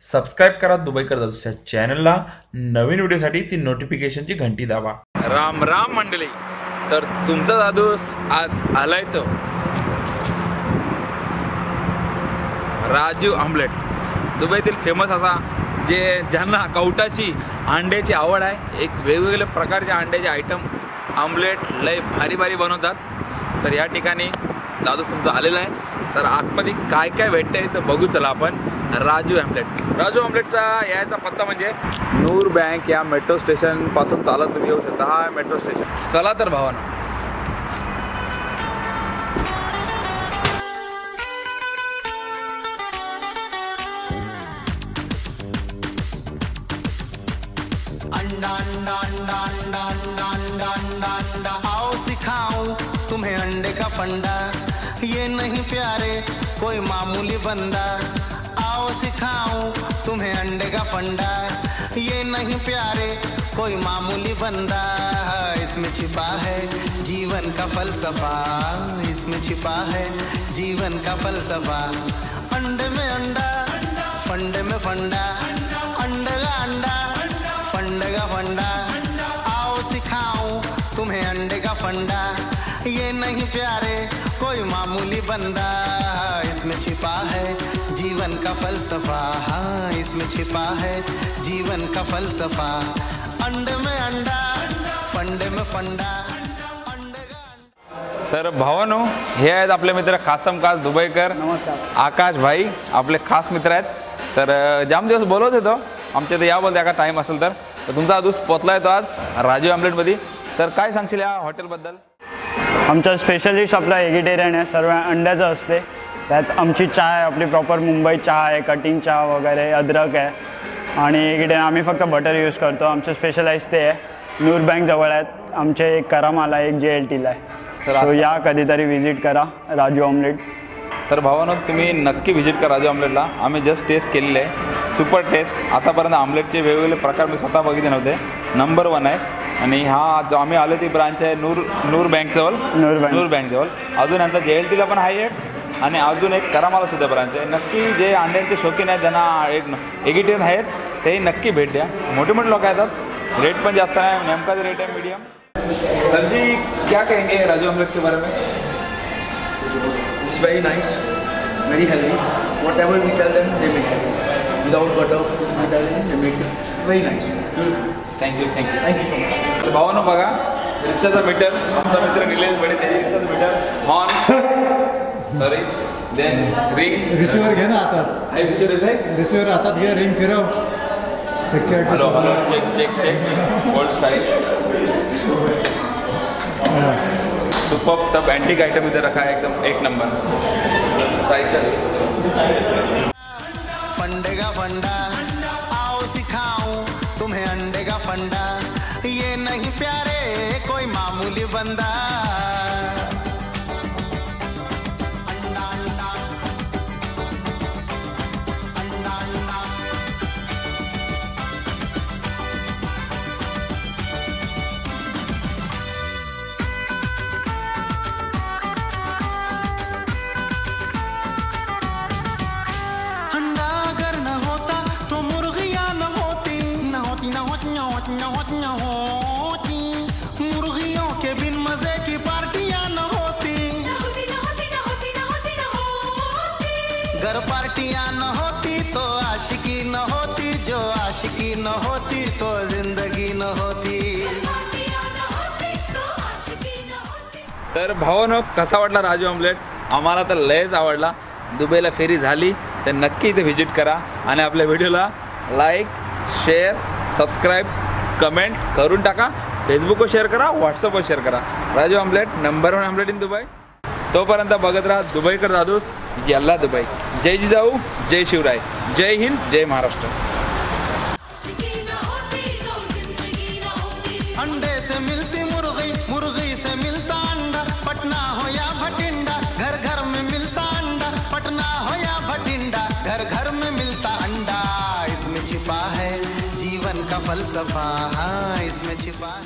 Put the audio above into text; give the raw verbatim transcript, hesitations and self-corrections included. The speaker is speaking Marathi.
सबस्क्राइब करा दुबईकर दादूच्या चॅनलला। नवीन व्हिडिओसाठी ती नोटिफिकेशनची घंटी दाबा। राम राम मंडळी, तर तुमचा दादू आज आलाय तो राजू ऑमलेट, दुबईतील फेमस असा जे ज्यांना कवटाची अंड्याची आवड आहे, एक वेगवेगळ्या प्रकारचे अंड्याचे आयटम ऑमलेट लय भारी भारी बनवतात। तर या ठिकाणी दादू तुमचा आलेला आहे। सर आतमध्ये काय काय भेटतंय तर बघू चला आपण। राजू ऑमलेट, राजू ऑमलेटचा यायचा पत्ता म्हणजे नूर बँक या मेट्रो स्टेशन पासून चालत तुम्ही येऊ शकता। हा मेट्रो स्टेशन। चला तर भावांनो, अंडा अंडा अंडा अंडा अंडा अंडा अंडा अंडा आओ सिखाऊं तुम्हें अंडे का फंडा, ये नहीं प्यारे कोई मामूली बंदा। आओ सिखाऊं तुम्हें अंडे का फंडा, ये नहीं प्यारे कोई मामूली बंदा। इसमें छिपा है जीवन का फलसफा, इसमें छिपा है जीवन का फलसफा। अंडे में अंडा, फंडे में फंडा, अंडे का अंडा, फंडे का फंडा। आओ सिखाऊं तुम्हें अंडे का फंडा, ये नहीं प्यारे कोई मामूली बंदा। इसमें छिपा है जीवन का फलसफा, हाँ इसमें छिपा है जीवन का फलसफा। अंडे में अंडा, फंडे में फंडा। तर भावानो, हे आहेत आपले मित्र खासम खास दुबईकर। नमस्कार। आकाश भाई आपले खास मित्र आहेत। तर जाम दिवस बोलवत होतो आमच्या इथे या बोलते का टाइम असेल तर तुमचा आदूस पोचला आहे तो आज राजू ऑमलेटमध्ये। तर काय सांगशील या हॉटेलबद्दल? आमचा स्पेशलिस्ट आपला व्हेजिटेरियन आहे, सर्व अंड्याचं असते। त्यात आमची चहा आहे, आपली प्रॉपर मुंबई चहा आहे, कटिंग चहा वगैरे, अद्रक आहे। आणि इकडे आम्ही फक्त बटर यूज करतो। आमचं स्पेशलाइज ते आहे। नूर बँक जवळ आहेत आमचे, एक करामाला एक जे एल टीला आहे। सो या कधीतरी व्हिजिट करा राजू ऑमलेट। तर भावानो, तुम्ही नक्की व्हिजिट करा राजू ऑमलेटला। आम्ही जस्ट टेस्ट केलेले आहे, सुपर टेस्ट। आतापर्यंत ऑमलेटचे वेगवेगळे प्रकार मी स्वतः बघितले नव्हते, नंबर वन आहे। आणि हा जो आम्ही आलो ती ब्रांच आहे नूर नूर बँकजवळ, नूर बँक नूर बँकजवळ। अजून यांचा जे एल टीला पण आहे एक, आणि अजून एक करामाला सुद्धा ब्रांच आहे। नक्की जे अंड्यांचे शौकीन आहेत, ज्यांना एक व्हेजिटेरियन आहेत, तेही नक्की भेट द्या। मोठे मोठे लोक येतात, रेट पण जास्त आहे, नेमकाच रेट आहे मीडियम। सर जी क्या कहेंगे राजू ऑमलेट के बारे में? It's very nice, very healthy. Whatever we tell them, they make it. Without butter, we tell them, they make it. Very nice, beautiful. Thank you thank you Thank you so much. भावानो बघा, रिक्षाचा मीटर आमचा मित्र निलेश बडे, त्याच्या रिक्षाचा meter horn, sorry then ring, receiver घे ना हातात, हाय रिक्षावर येत आहे, रिसिव्हर हातात घे, रिंग फिरव, security hello hello, check check check, old style, super सब एंटीक आइटम इधर रखा है, एकदम एक नंबर। साइकिल फंडे का फंडा, आओ सिखाऊं तुम्हें अंडे का फंडा, ये नहीं प्यारे कोई मामूली बंदा। अंडा अंडा अंडा अंडा, अंडा अगर न होता तो मुर्गियां न होती, न होती न होती न होती न होती न होती। मुर्गियों के बिन मजे की पार्टियां न होती, घर पार्टियां न होती तो आशिकी न होती, जो आशिकी न होती तो जिंदगी न होती। तर भावानो, कसा वाटला राजू ऑमलेट? आम्हाला तर लयच आवडला। दुबईला फेरी झाली तर नक्की इथे व्हिजिट करा, आणि आपल्या व्हिडिओला लाईक, शेअर, सबस्क्राईब, कमेंट करून टाका। फेसबुकवर शेअर करा, व्हॉट्सअपवर शेअर करा। Raju omelette number one omelette in Dubai. तोपर्यंत बघत राहा दुबईकर दादूस। यल्ला दुबई। जय जिजाऊ, जय शिवराय, जय हिंद, जय महाराष्ट्र। अंडे से मिलती मुर्गी, मुर्गी से मिलता अंडा, पटना हो या भटिंडा, घर घर में मिलता अंडा, पटना हो या भटिंडा, घर घर में मिलता अंडा। इसमें छिपा है जीवन का फलसफा, हाँ इसमें छिपा